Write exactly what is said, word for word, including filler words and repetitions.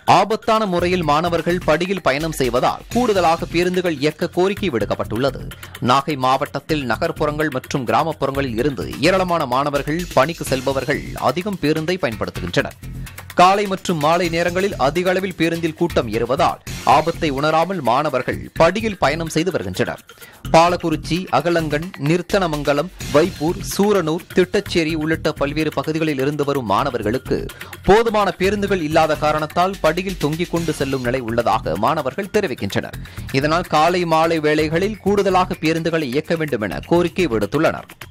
ஆபத்தான முறையில் மாணவர்கள் படியில் பயணம் செய்வதால் கூடுதலாக பேருந்துகள் இயக்க கோரிக்கை விடுக்கப்பட்டுள்ளது. நாகை மாவட்டத்தில் நகர்ப்புறங்கள் மற்றும் கிராமப்புறங்களில் இருந்து ஏராளமான மாணவர்கள் பணிக்கு செல்பவர்கள் அதிகம் பேருந்தை பயன்படுத்துகின்றனர். காலை மற்றும் மாலை நேரங்களில் அதிக அளவில் பேருந்தில் கூட்டம் ஏறுவதால் ஆபத்தை உணராமல் மாணவர்கள் படியில் பயணம் செய்து வருகின்றனர். பாலக்குறிச்சி, அகலங்கன், நிர்த்தனமங்கலம், வைப்பூர், சூரனூர், திட்டச்சேரி உள்ளிட்ட பல்வேறு பகுதிகளில் இருந்து வரும் மாணவர்களுக்கு போதுமான பேருந்துகள் இல்லாத காரணத்தால் படியில் தொங்கிக் கொண்டு செல்லும் நிலை உள்ளதாக மாணவர்கள் தெரிவிக்கின்றனர். இதனால் காலை மாலை வேளைகளில் கூடுதலாக பேருந்துகளை இயக்க வேண்டும் என கோரிக்கை விடுத்துள்ளனர்.